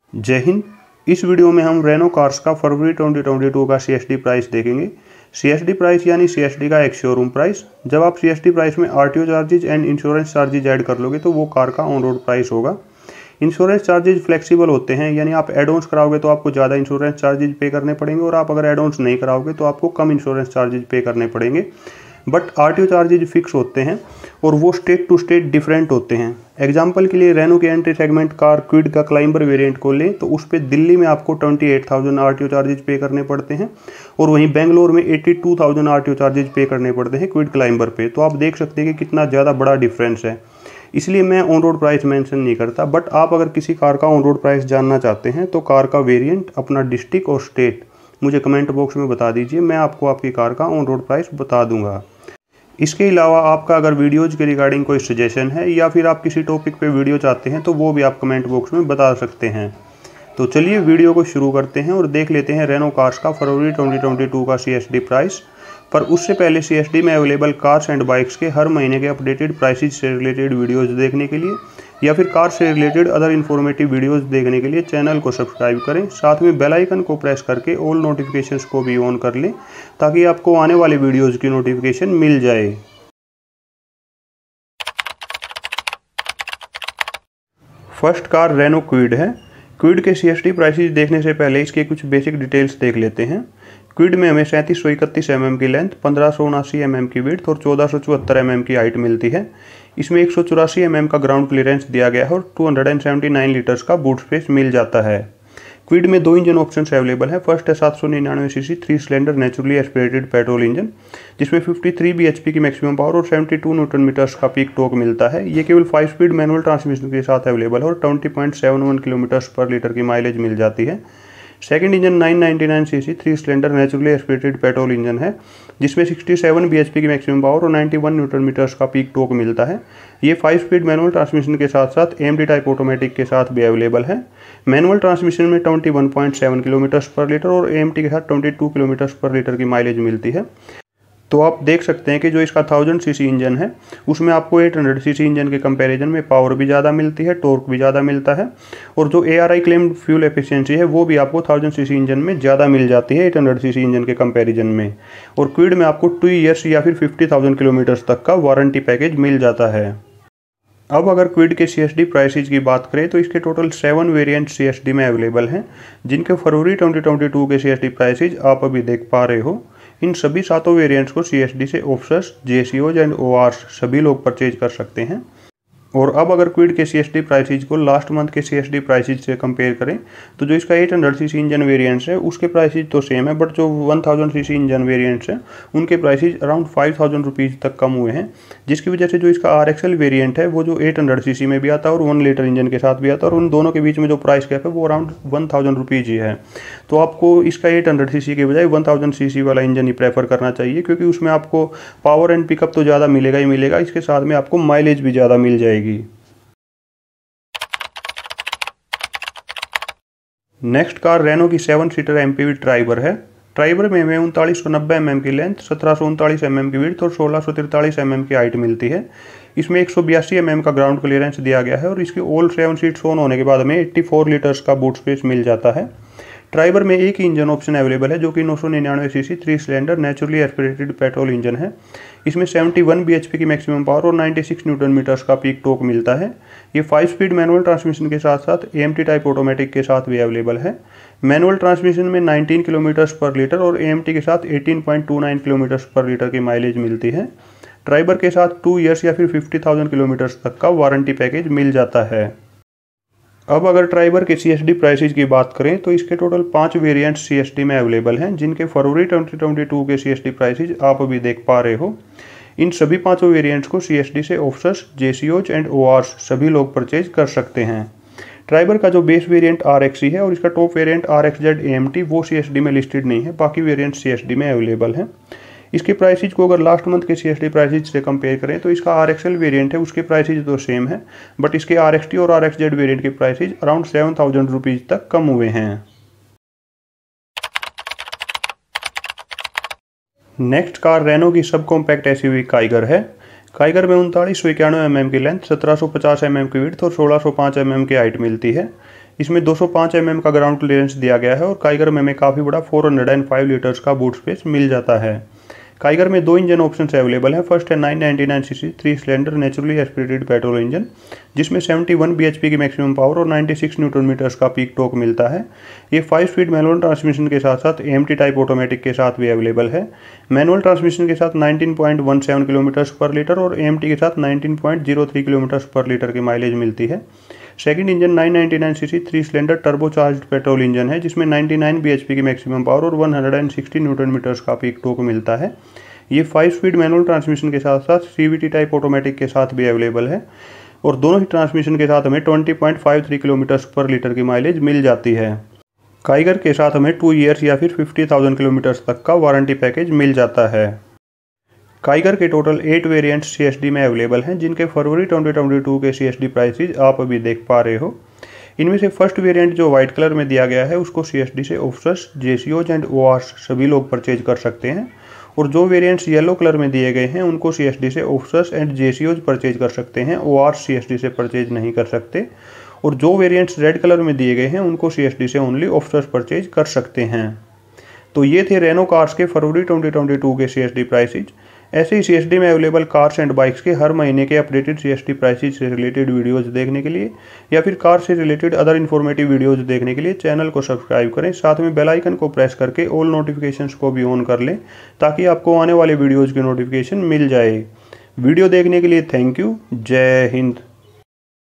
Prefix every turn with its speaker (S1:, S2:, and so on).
S1: जय हिंद। इस वीडियो में हम रेनो कार्स का फरवरी 2022 का सीएसडी प्राइस देखेंगे। सीएसडी प्राइस यानी सीएसडी का एक शोरूम प्राइस। जब आप सीएसडी प्राइस में RTO charges and insurance charges add कर लोगे तो वो कार का ऑन रोड प्राइस होगा। इंश्योरेंस चार्जेज फ्लेक्सिबल होते हैं, यानी आप एड ऑन्स कराओगे तो आपको ज़्यादा इंश्योरेंस चार्जेज पे करने पड़ेंगे और आप अगर एड ऑन्स नहीं कराओगे तो आपको कम इंश्योरेंस चार्जेज पे करने पड़ेंगे। बट आरटीओ चार्जेज फिक्स होते हैं और वो स्टेट टू स्टेट डिफरेंट होते हैं। एग्जांपल के लिए रेनो के एंट्री सेगमेंट कार क्विड का क्लाइंबर वेरिएंट को लें तो उस पर दिल्ली में आपको 28,000 आरटीओ चार्जेज पे करने पड़ते हैं और वहीं बेंगलोर में 82,000 आरटीओ चार्जेज पे करने पड़ते हैं क्विड क्लाइंबर पे। तो आप देख सकते हैं कि कितना ज़्यादा बड़ा डिफरेंस है। इसलिए मैं ऑन रोड प्राइस मेंशन नहीं करता। बट आप अगर किसी कार का ऑन रोड प्राइस जानना चाहते हैं तो कार का वेरिएंट, अपना डिस्ट्रिक्ट और स्टेट मुझे कमेंट बॉक्स में बता दीजिए, मैं आपको आपकी कार का ऑन रोड प्राइस बता दूंगा। इसके अलावा आपका अगर वीडियोज़ के रिगार्डिंग कोई सजेशन है या फिर आप किसी टॉपिक पे वीडियो चाहते हैं तो वो भी आप कमेंट बॉक्स में बता सकते हैं। तो चलिए वीडियो को शुरू करते हैं और देख लेते हैं रेनो कार्स का फरवरी 2022 का सीएसडी प्राइस। पर उससे पहले सीएसडी में अवेलेबल कार्स एंड बाइक्स के हर महीने के अपडेटेड प्राइसेज से रिलेटेड वीडियोज़ देखने के लिए या फिर कार से रिलेटेड अदर इन्फॉर्मेटिव वीडियोस देखने के लिए चैनल को सब्सक्राइब करें। साथ में बेल आइकन को प्रेस करके ऑल नोटिफिकेशंस को भी ऑन कर लें ताकि आपको आने वाले वीडियोस की नोटिफिकेशन मिल जाए। फर्स्ट कार रेनो क्विड है। क्विड के सीएसडी प्राइसेज देखने से पहले इसके कुछ बेसिक डिटेल्स देख लेते हैं। क्विड में हमें 3731 mm की लेंथ, 1579 mm की विड्थ और 1474 mm की हाइट मिलती है। इसमें 184 mm का ग्राउंड क्लियरेंस दिया गया है और 279 लीटर्स का बूट स्पेस मिल जाता है। क्विड में दो इंजन ऑप्शंस अवेलेबल है। फर्स्ट है 799 cc 3 cylinder naturally aspirated petrol engine, जिसमें 53 bhp की मैक्सिमम पावर और 72 न्यूटन मीटर्स का पीक टॉर्क मिलता है। ये केवल 5 स्पीड मैनुअल ट्रांसमिशन के साथ अवेलेबल है और 20.71 किलोमीटर्स पर लीटर की माइलेज मिल जाती है। Second engine 999 cc 3 cylinder naturally aspirated petrol engine है, जिसमें 67 bhp की मैक्सिमम पावर और 91 न्यूटन मीटर्स का पीक टॉर्क मिलता है। ये 5 स्पीड मैनुअल ट्रांसमिशन के साथ साथ AMT टाइप ऑटोमेटिक के साथ भी अवेलेबल है। मैनुअल ट्रांसमिशन में 21.7 किलोमीटर्स पर लीटर और AMT के साथ 22 किलोमीटर्स पर लीटर की माइलेज मिलती है। तो आप देख सकते हैं कि जो इसका 1000 सीसी इंजन है उसमें आपको 800 सीसी इंजन के कंपैरिजन में पावर भी ज़्यादा मिलती है, टॉर्क भी ज़्यादा मिलता है और जो ARI क्लेम्ड फ्यूल एफिशिएंसी है वो भी आपको 1000 सीसी इंजन में ज़्यादा मिल जाती है 800 सीसी इंजन के कंपैरिजन में। और क्विड में आपको 2 ईयर्स या फिर 50,000 किलोमीटर्स तक का वारंटी पैकेज मिल जाता है। अब अगर क्विड के सीएसडी प्राइसेज की बात करें तो इसके टोटल 7 वेरिएंट सीएसडी में अवेलेबल हैं, जिनके फरवरी 2022 के सीएसडी प्राइसेज आप अभी देख पा रहे हो। इन सभी 7 वेरिएंट्स को सीएसडी से ऑफिसर्स, जेसीओज एंड ओआर्स सभी लोग परचेज कर सकते हैं। और अब अगर क्विड के सीएसडी प्राइसेज को लास्ट मंथ के सीएसडी प्राइसेज से कंपेयर करें तो जो इसका 800 सीसी इंजन वेरिएंट्स है उसके प्राइसेज तो सेम है, बट जो 1000 सीसी इंजन वेरिएंट्स हैं उनके प्राइसेज अराउंड 5,000 रुपीज़ तक कम हुए हैं, जिसकी वजह से जो इसका RXL वेरिएंट है वो जो 800 सीसी में भी आता है और 1 लीटर इंजन के साथ भी आता है और उन दोनों के बीच में जो प्राइस गैप है वो अराउंड 1000 रुपीज़ ही है। तो आपको इसका 800 सीसी के बजाय 1000 सीसी वाला इंजन ही प्रेफर करना चाहिए, क्योंकि उसमें आपको पावर एंड पिकअप तो ज़्यादा मिलेगा ही मिलेगा, इसके साथ में आपको माइलेज भी ज़्यादा मिल जाएगी। नेक्स्ट कार रेनो की 7 सीटर MPV ट्राइबर है। ट्राइबर में हमें 3990 mm की लेंथ, 1739 mm की विड्थ और 1643 mm की हाइट मिलती है। इसमें 182 mm का ग्राउंड क्लियरेंस दिया गया है और इसके ऑल 7 सीट्स ऑन होने के बाद हमें 84 लीटर्स का बूट स्पेस मिल जाता है। ट्राइबर में एक ही इंजन ऑप्शन अवेलेबल है जो कि 999 cc 3 cylinder naturally aspirated petrol engine है। इसमें 71 bhp की मैक्सिमम पावर और 96 न्यूटन मीटर्स का पीक टॉर्क मिलता है। ये 5 स्पीड मैनुअल ट्रांसमिशन के साथ साथ AMT टाइप ऑटोमेटिक के साथ भी अवेलेबल है। मैनुअल ट्रांसमिशन में 19 किलोमीटर्स पर लीटर और AMT के साथ 18.29 किलोमीटर्स पर लीटर की माइलेज मिलती है। ट्राइबर के साथ 2 ईयर्स या फिर 50,000 किलोमीटर्स तक का वारंटी पैकेज मिल जाता है। अब अगर ट्राइबर के सीएसडी प्राइसेज की बात करें तो इसके टोटल 5 वेरिएंट सीएसडी में अवेलेबल हैं, जिनके फरवरी 2022 के सीएसडी प्राइसेज आप अभी देख पा रहे हो। इन सभी 5 वेरिएंट्स को सीएसडी से ऑफिसर्स, जेसीओज एंड ओआर्स सभी लोग परचेज कर सकते हैं। ट्राइबर का जो बेस वेरिएंट RXE है और इसका टॉप वेरिएंट RXZ AMT वो सीएसडी में लिस्टेड नहीं है, बाकी वेरिएंट सीएसडी में अवेलेबल हैं। इसके प्राइसेज को अगर लास्ट मंथ के सीएसडी प्राइसेज से कंपेयर करें तो इसका RXL वेरिएंट है उसके प्राइसेज तो सेम है, बट इसके RXT और RXZ वेरिएंट के प्राइसेज अराउंड 7,000 रुपीज़ तक कम हुए हैं। नेक्स्ट कार रेनो की सब कॉम्पैक्ट SUV काइगर है। काइगर में 3991 mm की लेंथ, 1750 mm की विड्थ और 1605 mm की हाइट मिलती है। इसमें 205 mm का ग्राउंड क्लियरेंस दिया गया है और काइगर में हमें काफ़ी बड़ा 405 लीटर्स का बूट स्पेस मिल जाता है। काइगर में 2 इंजन ऑप्शंस अवेलेबल हैं। फर्स्ट है 999 cc 3 cylinder naturally aspirated petrol engine, जिसमें 71 bhp की मैक्सिमम पावर और 96 न्यूटन मीटर्स का पीक टॉर्क मिलता है। ये 5 स्पीड मैनुअल ट्रांसमिशन के साथ साथ AMT टाइप ऑटोमेटिक के साथ भी अवेलेबल है। मैनुअल ट्रांसमिशन के साथ 19.17 किलोमीटर्स पर लीटर और AMT के साथ 19.03 किलोमीटर्स पर लीटर की माइलेज मिलती है। Second engine 999 cc 3 cylinder turbocharged petrol engine है, जिसमें 99 bhp की मैक्सिमम पावर और 160 न्यूटन मीटर्स का पीक टॉर्क मिलता है। ये 5 स्पीड मैनुअल ट्रांसमिशन के साथ साथ CVT टाइप ऑटोमेटिक के साथ भी अवेलेबल है और दोनों ही ट्रांसमिशन के साथ हमें 20.53 किलोमीटर्स पर लीटर की माइलेज मिल जाती है। काइगर के साथ हमें 2 ईयर्स या फिर 50,000 किलोमीटर्स तक का वारंटी पैकेज मिल जाता है। काइगर के टोटल 8 वेरिएंट्स CSD में अवेलेबल हैं, जिनके फरवरी 2022 के CSD प्राइसेज आप अभी देख पा रहे हो। इनमें से फर्स्ट वेरिएंट जो वाइट कलर में दिया गया है उसको CSD से ऑफिसर्स, JCOs एंड ORs सभी लोग परचेज कर सकते हैं और जो वेरिएंट्स येलो कलर में दिए गए हैं उनको CSD से ऑफिसर्स एंड JCOs परचेज कर सकते हैं, ORs CSD से परचेज नहीं कर सकते। और जो वेरिएंट्स रेड कलर में दिए गए हैं उनको CSD से ओनली ऑफिसर्स परचेज कर सकते हैं। तो ये थे रेनो कार्स के फरवरी 2022 के CSD प्राइसेज। ऐसे ही CSD में अवेलेबल कार्स एंड बाइक्स के हर महीने के अपडेटेड CSD प्राइसेज से रिलेटेड वीडियोस देखने के लिए या फिर कार से रिलेटेड अदर इन्फॉर्मेटिव वीडियोस देखने के लिए चैनल को सब्सक्राइब करें। साथ में बेल आइकन को प्रेस करके ऑल नोटिफिकेशंस को भी ऑन कर लें ताकि आपको आने वाले वीडियोज़ की नोटिफिकेशन मिल जाए। वीडियो देखने के लिए थैंक यू। जय हिंद।